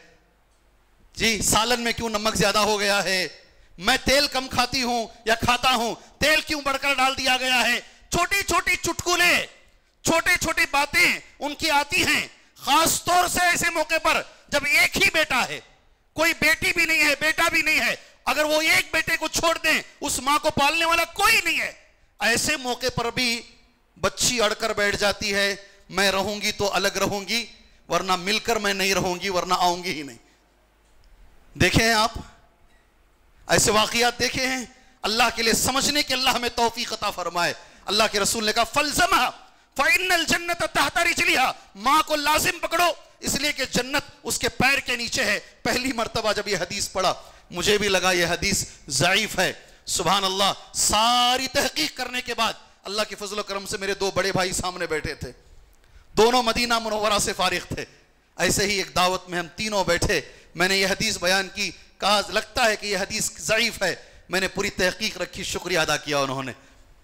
Speaker 2: جی, سالن میں کیوں نمک زیادہ ہو گیا ہے, میں تیل کم کھاتی ہوں یا کھاتا ہوں, تیل کیوں بڑھ کر ڈال دیا گیا ہے. چھوٹی چھوٹی چٹکلے, چھوٹی چھوٹی باتیں ان کی آتی ہیں. خاص طور سے ایسے موقع پر جب ایک ہی بیٹا ہے, کوئی بیٹی بھی نہیں ہے, بیٹا بھی نہیں ہے, اگر وہ ایک بیٹے کو چھوڑ دیں, اس ماں کو پالنے والا کوئی نہیں ہے, ایسے موقع پر بھی بچی اڑ کر بیٹھ جاتی ہے, میں رہوں گی تو الگ رہوں گی, ورنہ مل کر میں نہیں رہوں گی, ورنہ آؤں گی ہی نہیں. دیکھے ہیں آپ ایسے واقعات دیکھے ہیں؟ اللہ کے لیے سمجھنے کے اللہ ہمیں توفیق عطا فرمائے. اللہ کے رسول نے کہا فَلْزَمْهَا فَإِنَّ الْجَنَّةَ تَحْتَ رِجْلِهَا, ماں کو لازم پکڑو اس لیے کہ جنت اس کے پیر کے نیچے ہے. پہلی مرتبہ جب یہ حدیث پڑھا مجھے بھی لگا یہ حدیث ضعیف ہے. سبحان اللہ, ساری تحقیق کرنے کے بعد اللہ کے فضل و کرم سے میرے دو بڑے بھائی سامنے بیٹھے تھے, دونوں مدینہ منورہ سے فارغ تھے. ایسے ہی ایک دعوت میں ہم تینوں بیٹھے, میں نے یہ حدیث بیان کی, کہا لگتا ہے کہ یہ حدیث ضعیف ہے. میں نے پوری تحقیق رکھی, شکریہ ادا کیا انہوں نے.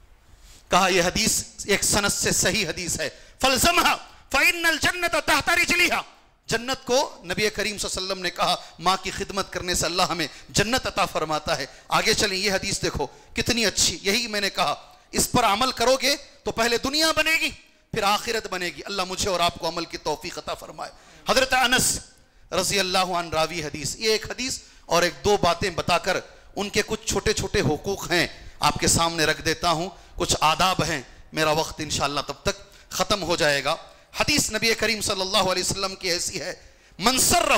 Speaker 2: کہا یہ حدیث ایک سند سے صحیح حدیث ہے. فَلْزَمْهَا فَإِنَّ الْجَنَّةَ تَحْتَ رِجْلِهَا, جنت کو نبی کریم صلی اللہ علیہ وسلم نے کہا ماں کی خدمت کرنے سے اللہ ہمیں جنت عطا فرماتا ہے. آگے چلیں, یہ حدیث دیکھو کتنی اچھی. یہی میں نے کہا اس پر عمل کرو گے تو پہلے دنیا بنے گی پھر آخرت بنے گی. اللہ مجھے اور آپ کو عمل کی توفیق عطا فرمائے. حضرت انس رضی اللہ عنہ راوی حدیث, یہ ایک حدیث اور ایک دو باتیں بتا کر ان کے کچھ چھوٹے چھوٹے حقوق ہیں آپ کے سامنے رکھ دیتا ہوں, کچھ آداب ہیں. میرا وقت انشاءاللہ تب تک ختم ہو جائے گا. حدیث نبی کریم صلی اللہ علیہ وسلم کی ایسی ہے, من سرہ,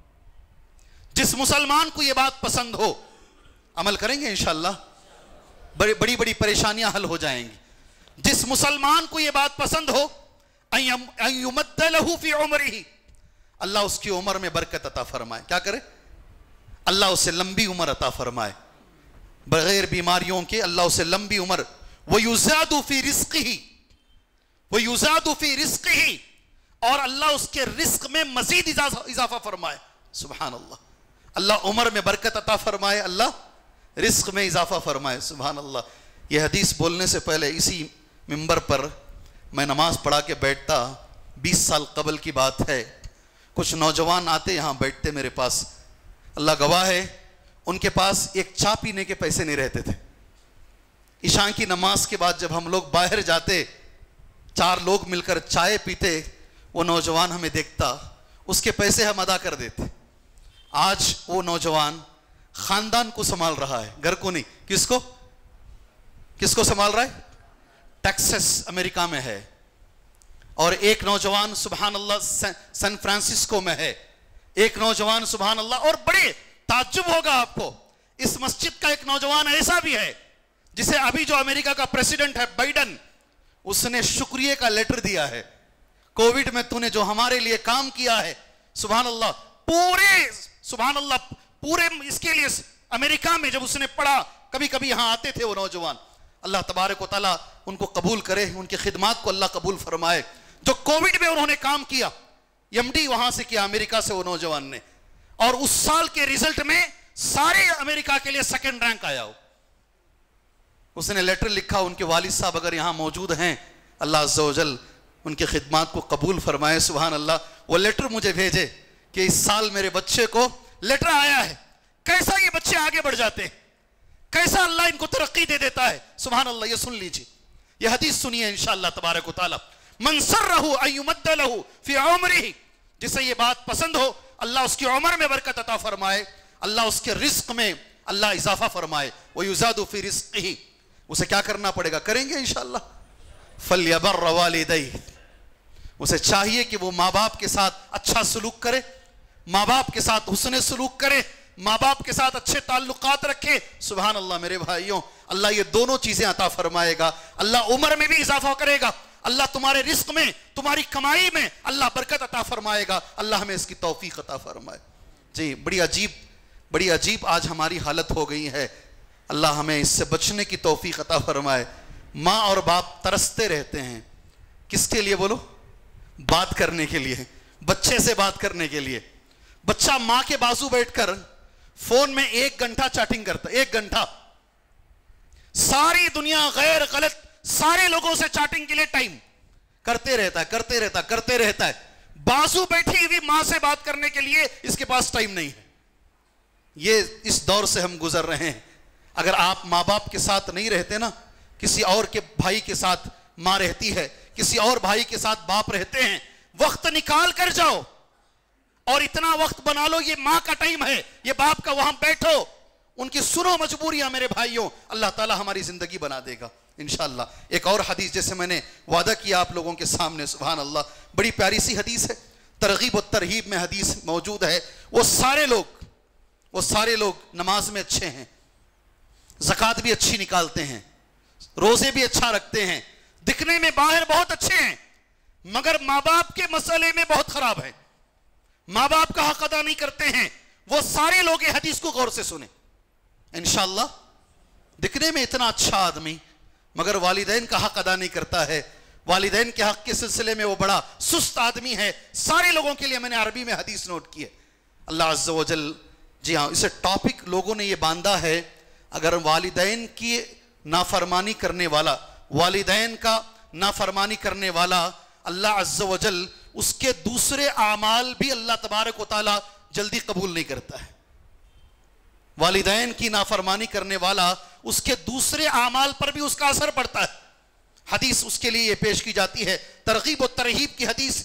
Speaker 2: جس مسلمان کو یہ بات پسند ہو, عمل کریں گے انشاءاللہ, بڑی بڑی پریشانیاں حل ہو جائیں گی. جس مسلمان کو یہ بات پسند ہو, ان یمد لہ فی عمرہ, اللہ اس کی عمر میں برکت عطا فرمائے. کیا کرے؟ اللہ اسے لمبی عمر عطا فرمائے, بغیر بیماریوں کے اللہ اسے لمبی عمر. وَيُزَادُ فِي رِزْقِهِ, وَيُزَادُ فِي رِزْقِهِ, اور اللہ اس کے رزق میں مزید اضافہ فرمائے. سبحان اللہ, اللہ عمر میں برکت عطا فرمائے, اللہ رزق میں اضافہ فرمائے. سبحان اللہ. یہ حدیث بولنے سے پہلے اسی منبر پر میں نماز پڑھا کے بیٹھتا, 20 سال قبل کی بات ہے. کچھ نوجوان آتے یہاں بیٹھتے میرے پاس, اللہ گواہ ہے ان کے پاس ایک چائے پینے کے پیسے نہیں رہتے تھے. عشاء کی نماز کے بعد جب ہم لوگ باہر جاتے, 4 لوگ مل کر چائے پیتے, وہ نوجوان ہمیں دیکھتا, اس کے پیسے ہم ادا کر دیتے. آج وہ نوجوان خاندان کو سنبھال رہا ہے, گھر کو نہیں. کس کو سنبھال رہا ہے؟ ٹیکسس امریکہ میں ہے, اور ایک نوجوان سبحان اللہ سان فرانسسکو میں ہے, ایک نوجوان سبحان اللہ. اور بڑے تعجب ہوگا آپ کو, اس مسجد کا ایک نوجوان ایسا بھی ہے جسے ابھی جو امریکہ کا پریسیڈنٹ ہے بائیڈن, اس نے شکریہ کا لیٹر دیا ہے, کووڈ میں تو نے جو ہمارے لیے کام کیا ہے, سبحان اللہ, سبحان اللہ پورے اس کے لیے امریکہ میں جب اس نے پڑھا, کبھی کبھی یہاں آتے تھے وہ نوجوان. اللہ تبارک و تعالیٰ ان کو قبول کرے, ان کی خدمات کو اللہ قبول فرمائے. جو کووڈ میں انہوں نے کام کیا, MD وہاں سے کیا امریکہ سے وہ نوجوان نے, اور اس سال کے ریزلٹ میں سارے امریکہ کے لیے 2nd رینک آیا ہو. اس نے لیٹر لکھا, ان کے والد صاحب اگر یہاں موجود ہیں, اللہ عز و جل ان کی خدمات کو قبول فرمائے. سبحان اللہ. وہ لیٹر مجھے بھیجے کہ اس سال میرے بچے کو لیٹر آیا ہے, کیسا یہ بچے آگے بڑھ جاتے ہیں, کیسا اللہ ان کو ترقی دے دیتا ہے. سبحان اللہ. یہ سن لیجیے, یہ حدیث سنیے انشاءاللہ تبارک و تعالی. من سرہ ان یمد لہ فی عمرہ, جسے یہ بات پسند ہو اللہ اس کی عمر میں برکت عطا فرمائے, اللہ اس کے رزق میں اللہ اضافہ فرمائے. وَيُزَادُ فِي رِزْقِهِ, اسے کیا کرنا پڑے گا, کریں گے انشاءاللہ. فَلْيَبَرَّ وَالِدَيْهِ اسے چاہیے کہ وہ ماں باپ کے ساتھ اچھا سلوک کرے، ماں باپ کے ساتھ حسن سلوک کرے، ماں باپ کے ساتھ اچھے تعلقات رکھے. سبحان اللہ میرے بھائیوں، اللہ یہ دونوں چیزیں عطا فرمائے گا. اللہ عمر میں بھی اضافہ کرے گا، اللہ تمہارے رزق میں، تمہاری کمائی میں اللہ برکت عطا فرمائے گا. اللہ ہمیں اس کی توفیق عطا فرمائے. جی بڑی عجیب آج ہماری حالت ہو گئی ہے. اللہ ہمیں اس سے بچنے کی توفیق عطا فرمائے. ماں اور باپ ترستے رہتے ہیں، کس کے لیے بولو؟ بات کرنے کے لیے، بچے سے بات کرنے کے لیے. بچہ ماں کے بازو بیٹھ کر فون میں 1 گھنٹا چیٹنگ کرتا ہے، 1 گھنٹا. ساری دنیا غیر غلط سارے لوگوں سے چیٹنگ کے لیے ٹائم کرتے رہتا ہے. بازو بیٹھی ہوئی ماں سے بات کرنے کے لیے اس کے پاس ٹائم نہیں ہے. یہ اس دور سے ہم گزر رہے ہیں. اگر آپ ماں باپ کے ساتھ نہیں رہتے نا، کسی اور کے بھائی کے ساتھ ماں رہتی ہے، کسی اور بھائی کے ساتھ باپ رہتے ہیں، وقت نکال کر جاؤ اور اتنا وقت بنا لو یہ ماں کا ٹائم ہے، یہ باپ کا، وہاں بیٹھو، ان کی سنو مجبوریاں میرے بھائیوں. اللہ تعالی ہماری زندگی بنا دے گا انشاءاللہ. ایک اور حدیث جیسے میں نے وعدہ کیا آپ لوگوں کے سامنے، سبحان اللہ، بڑی پیاری سی حدیث ہے، ترغیب و ترہیب میں حدیث موجود ہے. وہ سارے لوگ نماز میں اچھے ہیں، زکوٰۃ بھی اچھی نکالتے ہیں، روزے بھی اچھا رکھتے ہیں، دکھنے میں باہر بہت اچھے ہیں، مگر ماں باپ کے مسئلے میں بہت خراب ہے، ماں باپ کا حق ادا نہیں کرتے ہیں. وہ سارے لوگ یہ حدیث کو غور سے سنیں انشاءاللہ. دکھنے میں اتنا اچھا آدمی مگر والدین کا حق ادا نہیں کرتا ہے، والدین کے حق کے سلسلے میں وہ بڑا سست آدمی ہے. سارے لوگوں کے لیے میں نے عربی میں حدیث نوٹ کی ہے. اللہ عز و جل، جی ہاں، اسے ٹاپک لوگوں نے یہ باندھا ہے، اگر والدین کی نافرمانی کرنے والا، والدین کا نافرمانی کرنے والا، اللہ عز و جل اس کے دوسرے اعمال بھی اللہ تبارک و تعالی جلدی قبول نہیں کرتا ہے. والدین کی نافرمانی کرنے والا، اس کے دوسرے اعمال پر بھی اس کا اثر پڑتا ہے. حدیث اس کے لیے یہ پیش کی جاتی ہے، ترغیب و ترہیب کی حدیث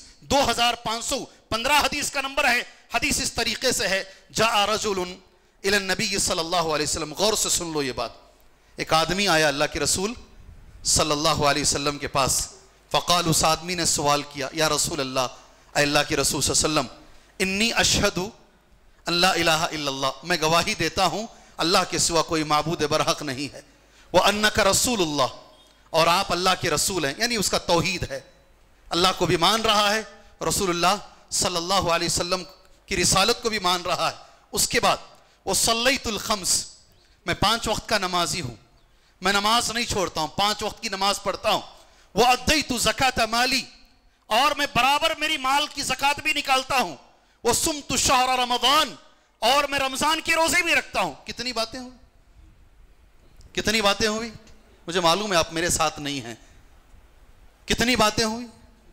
Speaker 2: 2515 حدیث کا نمبر ہے. حدیث اس طریقے سے ہے، جاء رجل الی النبی صلی اللہ علیہ وسلم. غور سے سن لو یہ بات. ایک آدمی آیا اللہ کے رسول صلی اللہ علیہ وسلم کے پاس. فقال، اس آدمی نے سوال کیا، یا رسول اللہ، اے اللہ کے رسول صلی اللہ علیہ وسلم، انی اشہد ان لا الہ الا اللہ، میں گواہی دیتا ہوں اللہ کے سوا کوئی معبود برحق نہیں ہے، وانک رسول اللہ، اور آپ اللہ کے رسول ہیں، یعنی اس کا توحید ہے، اللہ کو بھی مان رہا ہے، رسول اللہ صلی اللہ علیہ وسلم کی رسالت کو بھی مان رہا ہے. اس کے بعد وصلیت الخمس، میں 5 وقت کا نمازی ہوں، میں نماز نہیں چھوڑتا ہوں، 5 وقت کی نماز پڑھتا ہوں. وَأَدَّيْتُ زَكَاةَ مَالِي، اور میں برابر میری مال کی زکوٰۃ بھی نکالتا ہوں. وَصُمْتُ شَهْرَ رَمَضَانَ، اور میں رمضان کے روزے بھی رکھتا ہوں. کتنی باتیں ہوئی؟ مجھے معلوم ہے آپ میرے ساتھ نہیں ہیں. کتنی باتیں ہوئی؟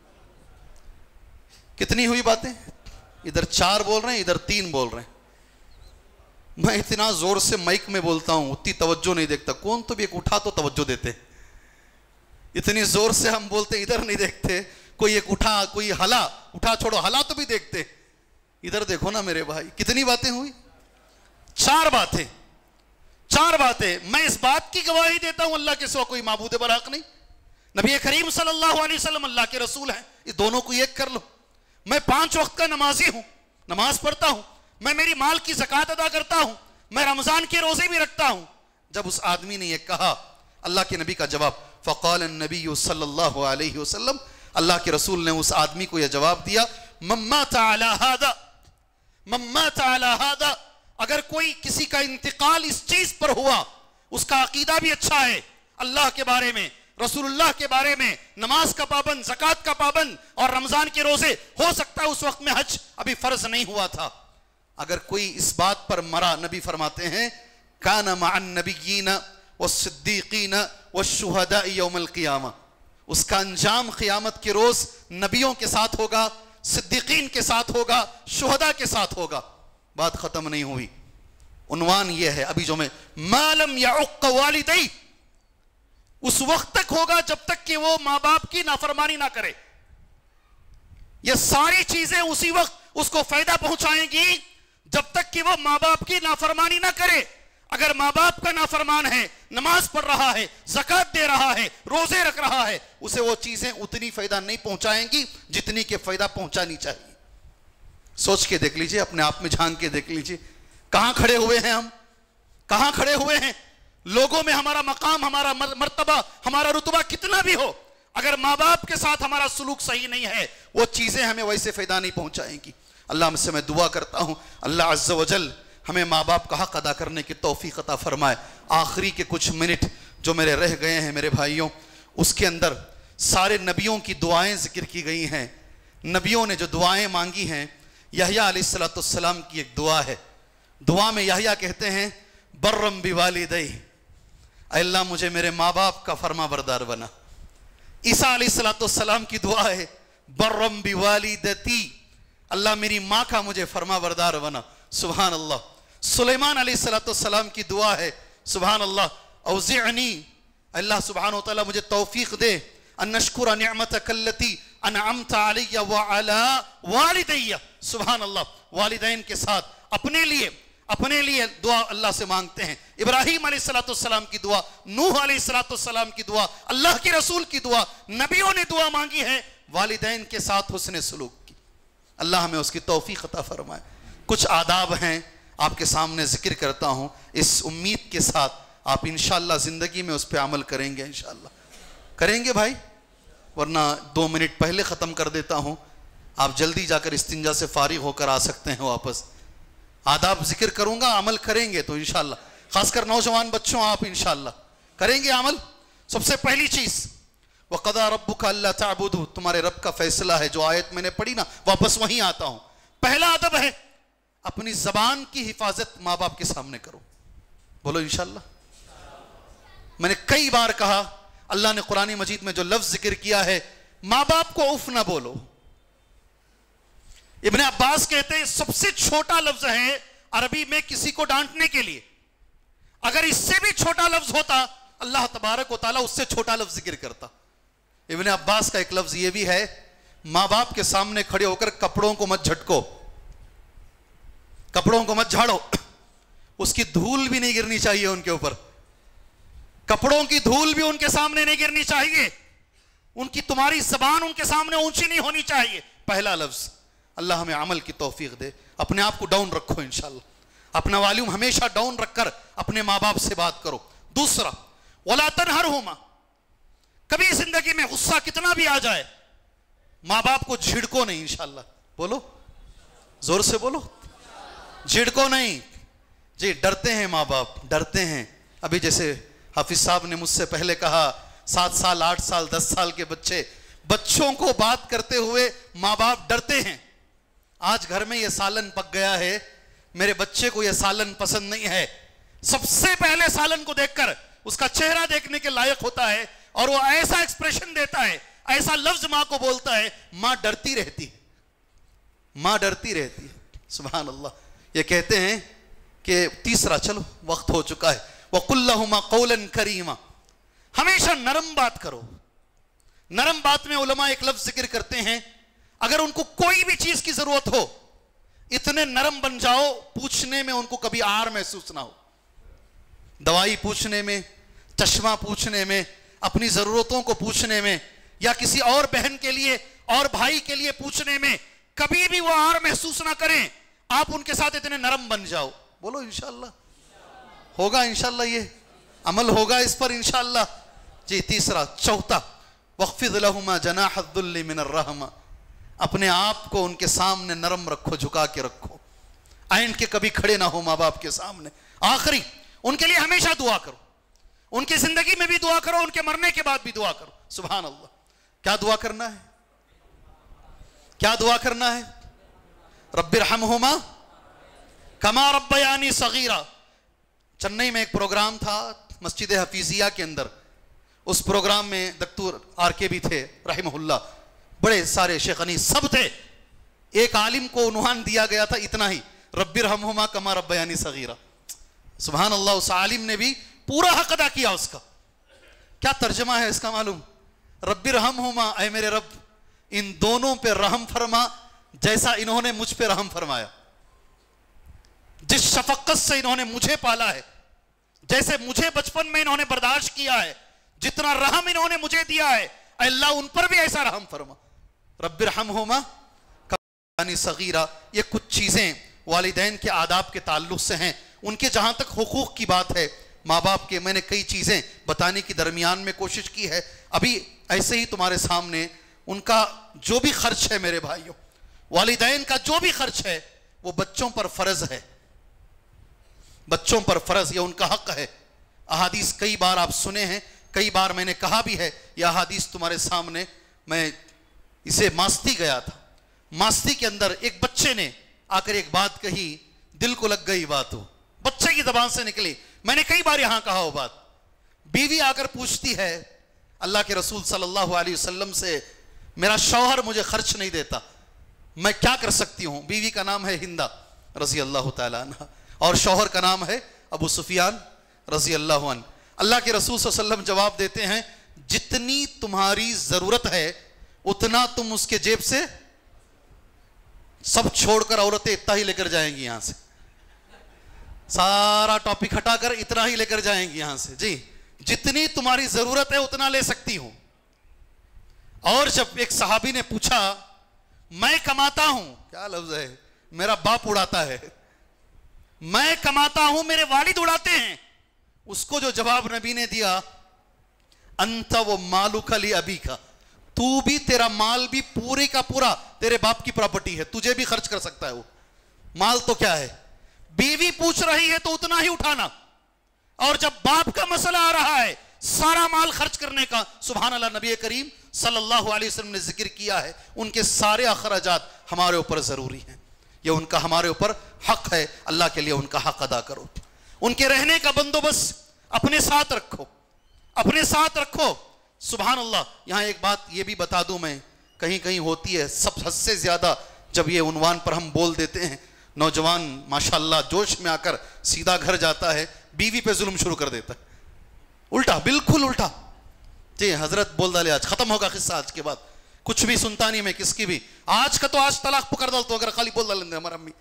Speaker 2: کتنی ہوئی باتیں؟ ادھر 4 بول رہے ہیں، ادھر 3 بول رہے ہیں. میں اتنا زور سے مائک میں بولتا ہوں، اتنی توجہ نہیں دیکھتا. کون تو بھی ایک اٹھا تو توجہ دیتے. اتنی زور سے ہم بولتے ادھر نہیں دیکھتے. کوئی ایک اٹھا، کوئی ہلا، اٹھا چھوڑو ہلا تو بھی دیکھتے. ادھر دیکھو نا میرے بھائی. کتنی باتیں ہوئی؟ 4 باتیں. 4 باتیں. میں اس بات کی گواہی دیتا ہوں اللہ کے سوا کوئی معبود برحق نہیں، نبی کریم صلی اللہ علیہ وسلم اللہ کے رسول ہیں. اس دونوں کو ایک کر لو. میں 5 وقت کا نمازی ہوں، نماز پڑھتا ہوں، میں میری مال کی زکوٰۃ ادا کرتا ہوں، میں رمضان کے روزے بھی رکھتا ہوں. جب اس آدمی نے یہ کہا، اللہ کے نبی کا جواب، فقال النبی صلی اللہ علیہ وسلم، اللہ کے رسول نے اس آدمی کو یہ جواب دیا، من مات علی ھذا، من مات علی ھذا، اگر کوئی کسی کا انتقال اس چیز پر ہوا، اس کا عقیدہ بھی اچھا ہے اللہ کے بارے میں، رسول اللہ کے بارے میں، نماز کا پابند، زکوٰۃ کا پابند اور رمضان کے روزے، ہو سکتا ہے اس وقت میں حج ابھی فرض نہیں ہوا تھا، اگر کوئی اس بات پر مرا، نبی فرماتے ہیں کان مع النبیین والصدیقین والشہداء یوم القیامہ، اس کا انجام قیامت کے روز نبیوں کے ساتھ ہوگا، صدیقین کے ساتھ ہوگا، شہداء کے ساتھ ہوگا. بات ختم نہیں ہوئی. عنوان یہ ہے ابھی جو میں، ما لم یعق والدی، اس وقت تک ہوگا جب تک کہ وہ ماں باپ کی نافرمانی نہ کرے. یہ ساری چیزیں اسی وقت اس کو فائدہ پہنچائیں گی جب تک کہ وہ ماں باپ کی نافرمانی نہ کرے. اگر ماں باپ کا نافرمان ہے، نماز پڑھ رہا ہے، زکوٰۃ دے رہا ہے، روزے رکھ رہا ہے، اسے وہ چیزیں اتنی فائدہ نہیں پہنچائیں گی جتنی کہ فائدہ پہنچانی چاہیے۔ سوچ کے دیکھ لیجئے، اپنے آپ میں جھانک کے دیکھ لیجئے، کہاں کھڑے ہوئے ہیں ہم؟ کہاں کھڑے ہوئے ہیں؟ لوگوں میں ہمارا مقام، ہمارا مرتبہ، ہمارا رتبہ کتنا بھی ہو، اگر ماں باپ کے ساتھ ہمارا سلوک صحیح نہیں ہے، وہ چیزیں ہمیں ویسے فائدہ نہیں پہنچائیں گی۔ اللہ سے میں دعا کرتا ہوں، اللہ عز و جل ہمیں ماں باپ کا حق ادا کرنے کی توفیق عطا فرمائے۔ آخری کے کچھ منٹ جو میرے رہ گئے ہیں میرے بھائیوں، اس کے اندر سارے نبیوں کی دعائیں ذکر کی گئی ہیں۔ نبیوں نے جو دعائیں مانگی ہیں، یحییٰ علیہ السلام کی ایک دعا ہے۔ دعا میں یحییٰ کہتے ہیں برم بوالدی، اے اللہ مجھے میرے ماں باپ کا فرما بردار بنا۔ عیسیٰ علیہ السلام کی دعا ہے برم بوالدتی، اللہ میری ماں کا مجھے فرما بردار بنا۔ سبحان اللہ۔ سلیمان علیہ السلام کی دعا ہے سبحان اللہ اوزعنی، اللہ سبحانہ وتعالی مجھے توفیق دے ان اشکر نعمتک التی انعمت علی وعلی والدی۔ سبحان اللہ، والدین کے ساتھ اپنے لیے دعا اللہ سے مانگتے ہیں۔ ابراہیم علیہ السلام کی دعا، نوح علیہ السلام کی دعا، اللہ کے رسول کی دعا، نبیوں نے دعا مانگی ہے والدین کے ساتھ حسن سلوک کی۔ اللہ ہمیں اس کی توفیق عطا فرمائے۔ کچھ آداب ہیں آپ کے سامنے ذکر کرتا ہوں، اس امید کے ساتھ آپ انشاءاللہ زندگی میں اس پہ عمل کریں گے، انشاءاللہ کریں گے بھائی، ورنہ 2 منٹ پہلے ختم کر دیتا ہوں، آپ جلدی جا کر استنجا سے فارغ ہو کر آ سکتے ہیں واپس۔ آداب ذکر کروں گا، عمل کریں گے تو انشاءاللہ، خاص کر نوجوان بچوں آپ انشاءاللہ کریں گے عمل۔ سب سے پہلی چیز وَقَضَىٰ رَبُّكَ أَلَّا تَعْبُدُوا، تمہارے رب کا فیصلہ ہے، جو آیت میں نے پڑھی نا، واپس وہیں آتا ہوں۔ پہلا ادب ہے اپنی زبان کی حفاظت ماں باپ کے سامنے کرو، بولو انشاءاللہ۔ میں نے کئی بار کہا، اللہ نے قرآن مجید میں جو لفظ ذکر کیا ہے، ماں باپ کو اف نہ بولو۔ ابن عباس کہتے ہیں سب سے چھوٹا لفظ ہے عربی میں کسی کو ڈانٹنے کے لیے، اگر اس سے بھی چھوٹا لفظ ہوتا اللہ تبارک و تعالیٰ اس سے چھوٹا لفظ ذکر کرتا۔ ابن عباس کا ایک لفظ یہ بھی ہے، ماں باپ کے سامنے کھڑے ہو کر کپڑوں کو مت جھٹکو، کپڑوں کو مت جھاڑو، اس کی دھول بھی نہیں گرنی چاہیے ان کے اوپر، کپڑوں کی دھول بھی ان کے سامنے نہیں گرنی چاہیے، ان کی تمہاری زبان ان کے سامنے اونچی نہیں ہونی چاہیے۔ پہلا لفظ۔ اللہ ہمیں عمل کی توفیق دے۔ اپنے آپ کو ڈاؤن رکھو انشاءاللہ، اپنا والیوم ہمیشہ ڈاؤن رکھ کر اپنے ماں باپ سے بات کرو۔ دوسرا وَلَا تَنْهَرْهُمَا، کبھی زندگی میں غصہ کتنا بھی آ جائے ماں باپ کو جھڑکو نہیں انشاءاللہ، بولو زور سے بولو، جھڑکو نہیں جی۔ ڈرتے ہیں ماں باپ، ڈرتے ہیں۔ ابھی جیسے حافظ صاحب نے مجھ سے پہلے کہا 7 سال 8 سال 10 سال کے بچوں کو بات کرتے ہوئے ماں باپ ڈرتے ہیں۔ آج گھر میں یہ سالن پک گیا ہے، میرے بچے کو یہ سالن پسند نہیں ہے، سب سے پہلے سالن کو دیکھ کر اس کا چہرہ دیکھنے کے لائق ہوتا ہے، اور وہ ایسا ایکسپریشن دیتا ہے، ایسا لفظ ماں کو بولتا ہے، ماں ڈرتی رہتی ہے، ماں ڈرتی رہتی ہے۔ سبحان اللہ۔ یہ کہتے ہیں کہ تیسرا، چلو وقت ہو چکا ہے، وَقُلْ لَهُمَا قَوْلًا كَرِيمًا، ہمیشہ نرم بات کرو۔ نرم بات میں علماء ایک لفظ ذکر کرتے ہیں، اگر ان کو کوئی بھی چیز کی ضرورت ہو اتنے نرم بن جاؤ پوچھنے میں ان کو کبھی آر محسوس نہ ہو، دوائی پوچھنے میں، چشمہ پوچھنے میں، اپنی ضرورتوں کو پوچھنے میں، یا کسی اور بہن کے لیے اور بھائی کے لیے پوچھنے میں کبھی بھی وہ آر محسوس نہ کریں، آپ ان کے ساتھ اتنے نرم بن جاؤ۔ بولو انشاءاللہ ہوگا، انشاءاللہ یہ عمل ہوگا اس پر انشاءاللہ۔ جی تیسرا، چوتھا وَخْفِضْ لَهُمَا جَنَاحَ الذُّلِّ مِنَ الرَّحْمَةِ، اپنے آپ کو ان کے سامنے نرم رکھو، جھکا کے رکھو، اینڈ کے کبھی کھڑے نہ ہو ماں باپ کے سامنے۔ آخری، ان کے لیے ہمیشہ دعا کرو، ان کی زندگی میں بھی دعا کرو، ان کے مرنے کے بعد بھی دعا کرو۔ سبحان اللہ۔ کیا دعا کرنا ہے؟ کیا دعا کرنا ہے؟ رب ارحمہما کما ربیانی صغیرا۔ چنئی میں ایک پروگرام تھا مسجد حفیظیہ کے اندر، اس پروگرام میں دکتور آر کے بھی تھے رحمہ اللہ، بڑے سارے شیخ انیس سب تھے۔ ایک عالم کو عنوان دیا گیا تھا اتنا ہی، رب ارحمہما کما ربیانی صغیرا۔ سبحان اللہ، اس عالم نے بھی پورا حق ادا کیا اس کا۔ کیا ترجمہ ہے اس کا معلوم؟ رب ارحمہما، اے میرے رب ان دونوں پہ رحم فرما جیسا انہوں نے مجھ پہ رحم فرمایا، جس شفقت سے انہوں نے مجھے پالا ہے जैसे मुझे बचपन में इन्होंने बर्दाश्त किया है, जितना रहम इन्होंने मुझे दिया है, अल्लाह उन पर भी ऐसा रहम फरमा। रब्बिरहमहुमा कमा सगीरा। ये कुछ चीजें वालिदैन के आदाब के ताल्लुक से हैं। उनके जहां तक हुकूक की बात है माँ बाप के, मैंने कई चीजें बताने की दरमियान में कोशिश की है। अभी ऐसे ही तुम्हारे सामने उनका जो भी खर्च है मेरे भाइयों, वालिदैन का जो भी खर्च है वो बच्चों पर फर्ज है, बच्चों पर फर्ज, ये उनका हक है। अहादीस कई बार आप सुने हैं, कई बार मैंने कहा भी है। यह अहादीस तुम्हारे सामने, मैं इसे मास्ती गया था, मास्ती के अंदर एक बच्चे ने आकर एक बात कही, दिल को लग गई बात, वो बच्चे की जबान से निकली। मैंने कई बार यहां कहा वो बात। बीवी आकर पूछती है अल्लाह के रसूल सल्लल्लाहु अलैहि वसल्लम से, मेरा शौहर मुझे खर्च नहीं देता, मैं क्या कर सकती हूं? बीवी का नाम है हिंदा रजी अल्लाह तआला अन्हा और शौहर का नाम है अबू सुफियान रजी अल्लाह अन्हु। अल्लाह के रसूल सल्लल्लाहु अलैहि वसल्लम जवाब देते हैं, जितनी तुम्हारी जरूरत है उतना तुम उसके जेब से, सब छोड़कर औरतें इतना ही लेकर जाएंगी यहां से, सारा टॉपिक हटाकर इतना ही लेकर जाएंगी यहां से। जी, जितनी तुम्हारी जरूरत है उतना ले सकती हूं। और जब एक सहाबी ने पूछा, मैं कमाता हूं, क्या लफ्ज है, मेरा बाप उड़ाता है, मैं कमाता हूं, मेरे वालिद उड़ाते हैं, उसको जो जवाब नबी ने दिया, अंत वो मालुका ली अबी का, तू भी, तेरा माल भी पूरे का पूरा तेरे बाप की प्रॉपर्टी है, तुझे भी खर्च कर सकता है वो माल। तो क्या है, बीवी पूछ रही है तो उतना ही उठाना, और जब बाप का मसला आ रहा है सारा माल खर्च करने का, सुभान अल्लाह, नबी करीम सल्लल्लाहु अलैहि वसल्लम ने जिक्र किया है, उनके सारे अखराजात हमारे ऊपर जरूरी हैं, ये उनका हमारे ऊपर हक है। अल्लाह के लिए उनका हक अदा करो, उनके रहने का बंदोबस्त अपने साथ रखो, अपने साथ रखो। सुभान अल्लाह। यहां एक बात ये भी बता दूं मैं, कहीं कहीं होती है, सब हद से ज्यादा जब ये उन्वान पर हम बोल देते हैं, नौजवान माशाल्लाह जोश में आकर सीधा घर जाता है, बीवी पे जुल्म शुरू कर देता है, उल्टा, बिल्कुल उल्टा। जी हजरत बोल डाले, आज खत्म होगा किस्सा, आज के बाद कुछ भी सुनता नहीं मैं किसकी भी, आज का तो आज तलाक पकड़ डाल तो अगर खाली बोल डालेंगे हमारा अम्मी,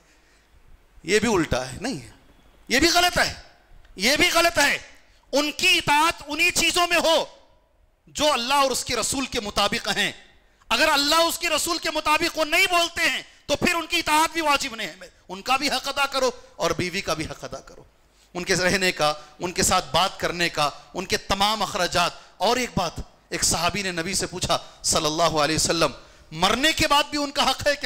Speaker 2: ये भी उल्टा है, नहीं है, ये भी गलत है, ये भी गलत है। उनकी इताअत उन्हीं चीजों में हो जो अल्लाह और उसके रसूल के मुताबिक हैं। अगर अल्लाह उसके रसूल के मुताबिक वो नहीं बोलते हैं तो फिर उनकी इताअत भी वाजिब नहीं है। उनका भी हक अदा करो और बीवी का भी हक अदा करो, उनके रहने का, उनके साथ बात करने का, उनके तमाम अखराजात। और एक बात, एक सहाबी ने नबी से पूछा सल्लल्लाहु अलैहि वसल्लम, मरने के बाद भी उनका हक है क्या?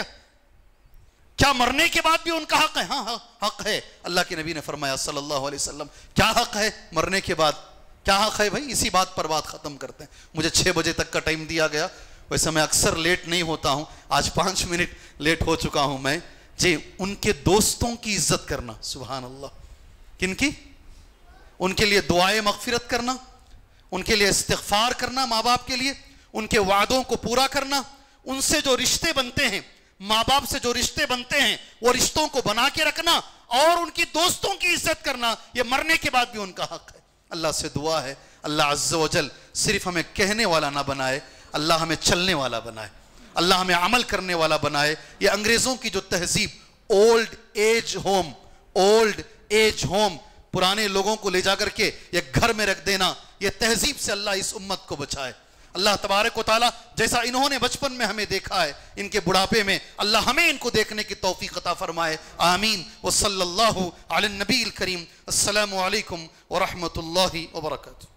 Speaker 2: क्या मरने के बाद भी उनका हक है? हाँ हाँ हक है। अल्लाह के नबी ने फरमाया सल्लल्लाहु अलैहि वसल्लम, क्या हक है मरने के बाद, क्या हक है भाई? इसी बात पर बात खत्म करते हैं। मुझे 6 बजे तक का टाइम दिया गया, वैसे मैं अक्सर लेट नहीं होता हूं, आज 5 मिनट लेट हो चुका हूं मैं। जी, उनके दोस्तों की इज्जत करना, सुभान अल्लाह, किनकी? उनके लिए दुआए मगफिरत करना, उनके लिए इस्तिग़फ़ार करना, माँ बाप के लिए उनके वादों को पूरा करना, उनसे जो रिश्ते बनते हैं, माँ बाप से जो रिश्ते बनते हैं वो रिश्तों को बना के रखना और उनकी दोस्तों की इज्जत करना, ये मरने के बाद भी उनका हक है। अल्लाह से दुआ है अल्लाह अज़्ज़ व जल सिर्फ हमें कहने वाला ना बनाए, अल्लाह हमें चलने वाला बनाए, अल्लाह हमें अमल करने वाला बनाए। ये अंग्रेजों की जो तहजीब, old age home, old age home, पुराने लोगों को ले जाकर के ये घर में रख देना, ये तहजीब से अल्लाह इस उम्मत को बचाए। अल्लाह तबारक व तआला जैसा इन्होंने बचपन में हमें देखा है, इनके बुढ़ापे में अल्लाह हमें इनको देखने की तौफीक अता फरमाए, आमीन। व सल्लल्लाहु अला नबील करीम। अस्सलामु अलैकुम व रहमतुल्लाहि व बरकातुहू।